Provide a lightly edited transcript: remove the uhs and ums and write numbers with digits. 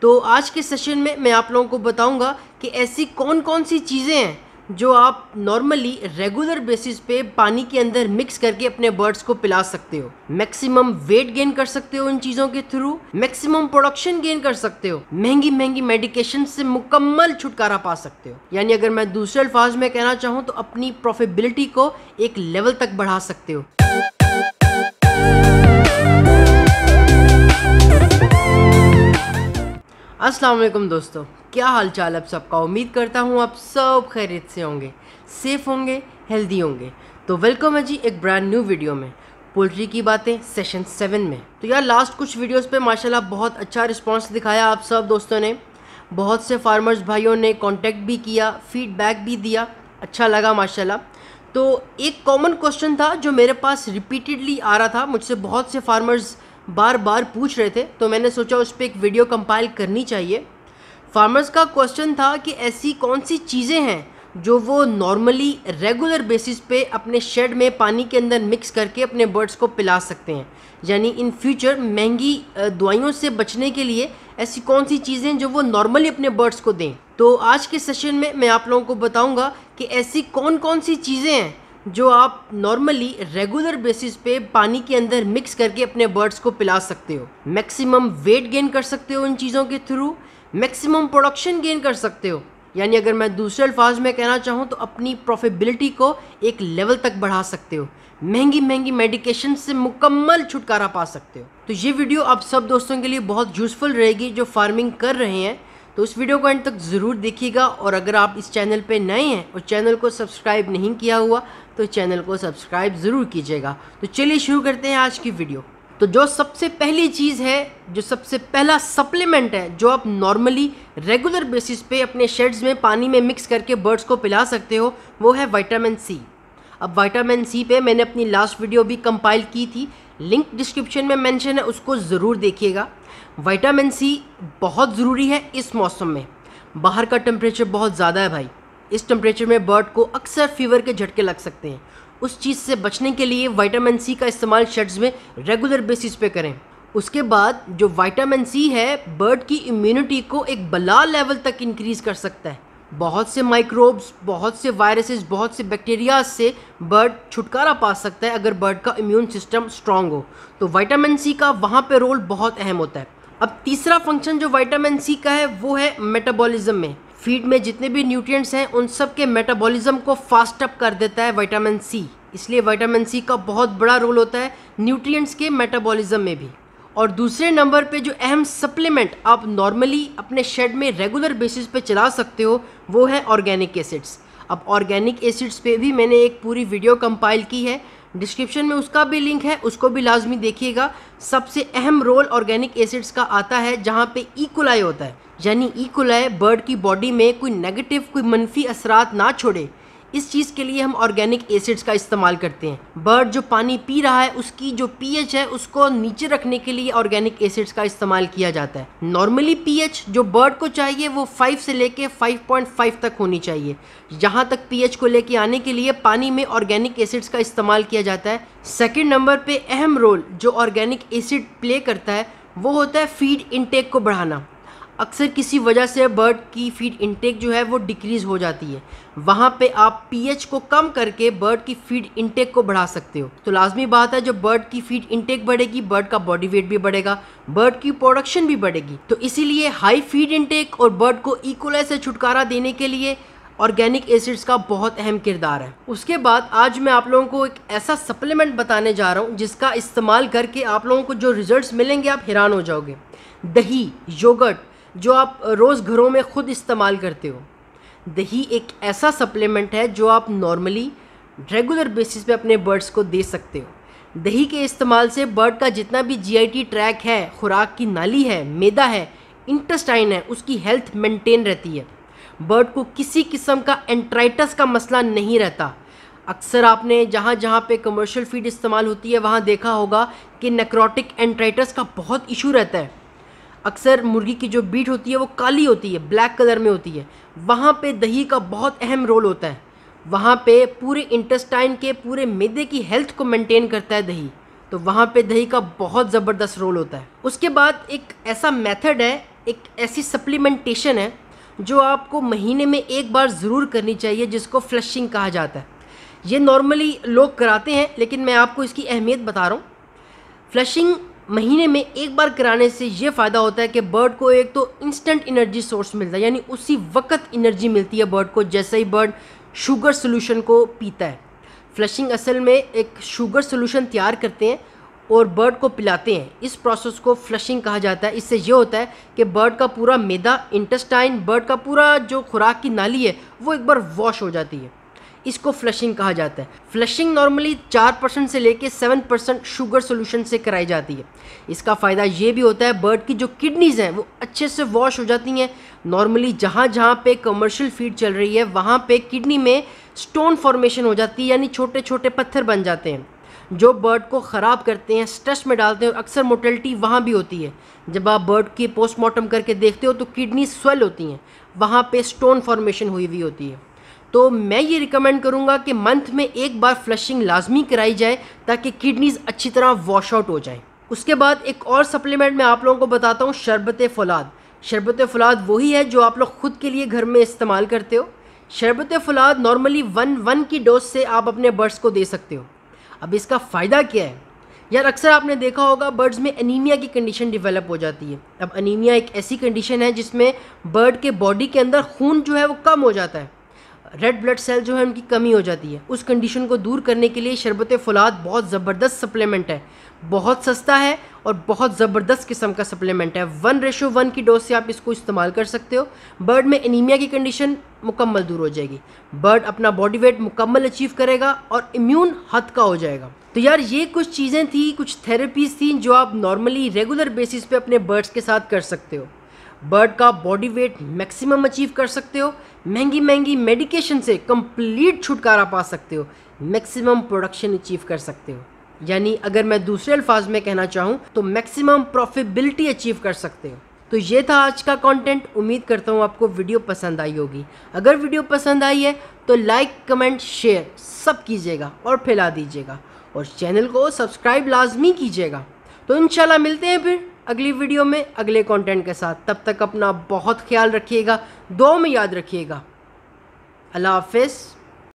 तो आज के सेशन में मैं आप लोगों को बताऊंगा कि ऐसी कौन कौन सी चीज़ें हैं जो आप नॉर्मली रेगुलर बेसिस पे पानी के अंदर मिक्स करके अपने बर्ड्स को पिला सकते हो। मैक्सिमम वेट गेन कर सकते हो इन चीज़ों के थ्रू, मैक्सिमम प्रोडक्शन गेन कर सकते हो, महंगी महंगी मेडिकेशन से मुकम्मल छुटकारा पा सकते हो। यानी अगर मैं दूसरे अल्फाज में कहना चाहूँ तो अपनी प्रॉफिटेबिलिटी को एक लेवल तक बढ़ा सकते हो। अस्सलाम वालेकुम दोस्तों, क्या हाल चाल आप सबका। उम्मीद करता हूँ आप सब खैरियत से होंगे, सेफ होंगे, हेल्दी होंगे। तो वेलकम है जी एक ब्रांड न्यू वीडियो में, पोल्ट्री की बातें सेशन 7 में। तो यार लास्ट कुछ वीडियोस पे माशाल्लाह बहुत अच्छा रिस्पांस दिखाया आप सब दोस्तों ने। बहुत से फार्मर्स भाइयों ने कांटेक्ट भी किया, फीडबैक भी दिया, अच्छा लगा माशाल्लाह। तो एक कॉमन क्वेश्चन था जो मेरे पास रिपीटेडली आ रहा था, मुझसे बहुत से फार्मर्स बार बार पूछ रहे थे, तो मैंने सोचा उस पर एक वीडियो कंपाइल करनी चाहिए। फार्मर्स का क्वेश्चन था कि ऐसी कौन सी चीज़ें हैं जो वो नॉर्मली रेगुलर बेसिस पे अपने शेड में पानी के अंदर मिक्स करके अपने बर्ड्स को पिला सकते हैं। यानी इन फ्यूचर महंगी दवाइयों से बचने के लिए ऐसी कौन सी चीज़ें जो वो नॉर्मली अपने बर्ड्स को दें। तो आज के सेशन में मैं आप लोगों को बताऊँगा कि ऐसी कौन कौन सी चीज़ें हैं जो आप नॉर्मली रेगुलर बेसिस पे पानी के अंदर मिक्स करके अपने बर्ड्स को पिला सकते हो। मैक्सिमम वेट गेन कर सकते हो इन चीज़ों के थ्रू, मैक्सिमम प्रोडक्शन गेन कर सकते हो। यानी अगर मैं दूसरे अल्फाज में कहना चाहूँ तो अपनी प्रॉफिटेबिलिटी को एक लेवल तक बढ़ा सकते हो, महंगी महंगी मेडिकेशन से मुकम्मल छुटकारा पा सकते हो। तो ये वीडियो आप सब दोस्तों के लिए बहुत यूज़फुल रहेगी जो फार्मिंग कर रहे हैं। तो उस वीडियो को एंड तक ज़रूर देखिएगा। और अगर आप इस चैनल पे नए हैं और चैनल को सब्सक्राइब नहीं किया हुआ तो चैनल को सब्सक्राइब ज़रूर कीजिएगा। तो चलिए शुरू करते हैं आज की वीडियो। तो जो सबसे पहली चीज़ है, जो सबसे पहला सप्लीमेंट है जो आप नॉर्मली रेगुलर बेसिस पे अपने शेड्स में पानी में मिक्स करके बर्ड्स को पिला सकते हो, वो है विटामिन सी। अब विटामिन सी पे मैंने अपनी लास्ट वीडियो भी कंपाइल की थी, लिंक डिस्क्रिप्शन में मेंशन है, उसको ज़रूर देखिएगा। विटामिन सी बहुत ज़रूरी है इस मौसम में। बाहर का टेम्परेचर बहुत ज़्यादा है भाई, इस टेम्परेचर में बर्ड को अक्सर फीवर के झटके लग सकते हैं। उस चीज़ से बचने के लिए विटामिन सी का इस्तेमाल शेड्स में रेगुलर बेसिस पे करें। उसके बाद जो विटामिन सी है बर्ड की इम्यूनिटी को एक बला लेवल तक इंक्रीज़ कर सकता है। बहुत से माइक्रोब्स, बहुत से वायरसेस, बहुत से बैक्टीरिया से बर्ड छुटकारा पा सकता है अगर बर्ड का इम्यून सिस्टम स्ट्रांग हो। तो विटामिन सी का वहाँ पे रोल बहुत अहम होता है। अब तीसरा फंक्शन जो विटामिन सी का है वो है मेटाबॉलिज्म में। फीड में जितने भी न्यूट्रिएंट्स हैं उन सब के मेटाबॉलिज्म को फास्ट अप कर देता है विटामिन सी। इसलिए विटामिन सी का बहुत बड़ा रोल होता है न्यूट्रिएंट्स के मेटाबॉलिज्म में भी। और दूसरे नंबर पे जो अहम सप्लीमेंट आप नॉर्मली अपने शेड में रेगुलर बेसिस पे चला सकते हो वो है ऑर्गेनिक एसिड्स। अब ऑर्गेनिक एसिड्स पे भी मैंने एक पूरी वीडियो कंपाइल की है, डिस्क्रिप्शन में उसका भी लिंक है, उसको भी लाजमी देखिएगा। सबसे अहम रोल ऑर्गेनिक एसिड्स का आता है जहाँ पे ई कोलाई होता है। यानी ई कोलाई बर्ड की बॉडी में कोई नेगेटिव, कोई मनफी असरात ना छोड़े, इस चीज़ के लिए हम ऑर्गेनिक एसिड्स का इस्तेमाल करते हैं। बर्ड जो पानी पी रहा है उसकी जो पीएच है उसको नीचे रखने के लिए ऑर्गेनिक एसिड्स का इस्तेमाल किया जाता है। नॉर्मली पीएच जो बर्ड को चाहिए वो 5 से लेके 5.5 तक होनी चाहिए। यहाँ तक पीएच को लेके आने के लिए पानी में ऑर्गेनिक एसिड्स का इस्तेमाल किया जाता है। सेकेंड नंबर पे अहम रोल जो ऑर्गेनिक एसिड प्ले करता है वो होता है फीड इनटेक को बढ़ाना। अक्सर किसी वजह से बर्ड की फीड इनटेक जो है वो डिक्रीज़ हो जाती है, वहाँ पे आप पीएच को कम करके बर्ड की फीड इनटेक को बढ़ा सकते हो। तो लाजमी बात है जब बर्ड की फीड इनटेक बढ़ेगी बर्ड का बॉडी वेट भी बढ़ेगा, बर्ड की प्रोडक्शन भी बढ़ेगी। तो इसीलिए हाई फीड इनटेक और बर्ड को ई कोलाई से छुटकारा देने के लिए ऑर्गेनिक एसिड्स का बहुत अहम किरदार है। उसके बाद आज मैं आप लोगों को एक ऐसा सप्लीमेंट बताने जा रहा हूँ जिसका इस्तेमाल करके आप लोगों को जो रिजल्ट्स मिलेंगे आप हैरान हो जाओगे। दही, योगर्ट जो आप रोज़ घरों में ख़ुद इस्तेमाल करते हो, दही एक ऐसा सप्लीमेंट है जो आप नॉर्मली रेगुलर बेसिस पे अपने बर्ड्स को दे सकते हो। दही के इस्तेमाल से बर्ड का जितना भी जीआईटी ट्रैक है, खुराक की नाली है, मैदा है, इंटेस्टाइन है, उसकी हेल्थ मेंटेन रहती है। बर्ड को किसी किस्म का एंट्राइटिस का मसला नहीं रहता। अक्सर आपने जहाँ जहाँ पे कमर्शियल फीड इस्तेमाल होती है वहाँ देखा होगा कि नेक्रोटिक एंट्राइटिस का बहुत इशू रहता है। अक्सर मुर्गी की जो बीट होती है वो काली होती है, ब्लैक कलर में होती है, वहाँ पे दही का बहुत अहम रोल होता है। वहाँ पे पूरे इंटेस्टाइन के, पूरे मैदे की हेल्थ को मेंटेन करता है दही। तो वहाँ पे दही का बहुत ज़बरदस्त रोल होता है। उसके बाद एक ऐसा मेथड है एक ऐसी सप्लीमेंटेशन है जो आपको महीने में एक बार ज़रूर करनी चाहिए, जिसको फ्लशिंग कहा जाता है। ये नॉर्मली लोग कराते हैं, लेकिन मैं आपको इसकी अहमियत बता रहा हूँ। फ्लशिंग महीने में एक बार कराने से ये फ़ायदा होता है कि बर्ड को एक तो इंस्टेंट एनर्जी सोर्स मिलता है, यानी उसी वक्त एनर्जी मिलती है बर्ड को जैसे ही बर्ड शुगर सोल्यूशन को पीता है। फ्लशिंग असल में एक शुगर सोल्यूशन तैयार करते हैं और बर्ड को पिलाते हैं। इस प्रोसेस को फ्लशिंग कहा जाता है। इससे ये होता है कि बर्ड का पूरा मैदा, इंटेस्टाइन, बर्ड का पूरा जो खुराक की नाली है वो एक बार वॉश हो जाती है। इसको फ्लशिंग कहा जाता है। फ्लशिंग नॉर्मली 4% से लेके 7% शुगर सोल्यूशन से कराई जाती है। इसका फ़ायदा ये भी होता है बर्ड की जो किडनीज़ हैं वो अच्छे से वॉश हो जाती हैं। नॉर्मली जहाँ जहाँ पे कमर्शियल फीड चल रही है वहाँ पे किडनी में स्टोन फॉर्मेशन हो जाती है, यानी छोटे छोटे पत्थर बन जाते हैं जो बर्ड को ख़राब करते हैं, स्ट्रेस में डालते हैं और अक्सर मोर्टेलिटी वहाँ भी होती है। जब आप बर्ड की पोस्टमार्टम करके देखते हो तो किडनी स्वेल होती हैं, वहाँ पे स्टोन फॉर्मेशन हुई हुई होती है। तो मैं ये रिकमेंड करूँगा कि मंथ में एक बार फ्लशिंग लाजमी कराई जाए ताकि किडनीज़ अच्छी तरह वॉश आउट हो जाए। उसके बाद एक और सप्लीमेंट मैं आप लोगों को बताता हूँ, शरबत फौलाद। शरबत फौलाद वही है जो आप लोग ख़ुद के लिए घर में इस्तेमाल करते हो। शरबत फौलाद नॉर्मली 1 की डोज से आप अपने बर्ड्स को दे सकते हो। अब इसका फ़ायदा क्या है यार, अक्सर आपने देखा होगा बर्ड्स में एनीमिया की कंडीशन डेवलप हो जाती है। अब एनीमिया एक ऐसी कंडीशन है जिसमें बर्ड के बॉडी के अंदर खून जो है वो कम हो जाता है, रेड ब्लड सेल जो है उनकी कमी हो जाती है। उस कंडीशन को दूर करने के लिए शरबत फौलाद बहुत ज़बरदस्त सप्लीमेंट है, बहुत सस्ता है और बहुत ज़बरदस्त किस्म का सप्लीमेंट है। 1:1 की डोज से आप इसको इस्तेमाल कर सकते हो। बर्ड में एनीमिया की कंडीशन मुकम्मल दूर हो जाएगी, बर्ड अपना बॉडी वेट मुकम्मल अचीव करेगा और इम्यून हद का हो जाएगा। तो यार ये कुछ चीज़ें थी, कुछ थेरेपीज़ थी जो आप नॉर्मली रेगुलर बेसिस पे अपने बर्ड्स के साथ कर सकते हो। बर्ड का बॉडी वेट मैक्सिमम अचीव कर सकते हो, महंगी महंगी मेडिकेशन से कंप्लीट छुटकारा पा सकते हो, मैक्सिमम प्रोडक्शन अचीव कर सकते हो। यानी अगर मैं दूसरे अल्फाज में कहना चाहूँ तो मैक्सिमम प्रॉफिटेबिलिटी अचीव कर सकते हो। तो ये था आज का कंटेंट। उम्मीद करता हूँ आपको वीडियो पसंद आई होगी। अगर वीडियो पसंद आई है तो लाइक, कमेंट, शेयर सब कीजिएगा और फैला दीजिएगा और चैनल को सब्सक्राइब लाजमी कीजिएगा। तो इंशाल्लाह मिलते हैं फिर अगली वीडियो में अगले कंटेंट के साथ। तब तक अपना बहुत ख्याल रखिएगा, दुआ में याद रखिएगा। अल्लाह हाफ़िज़।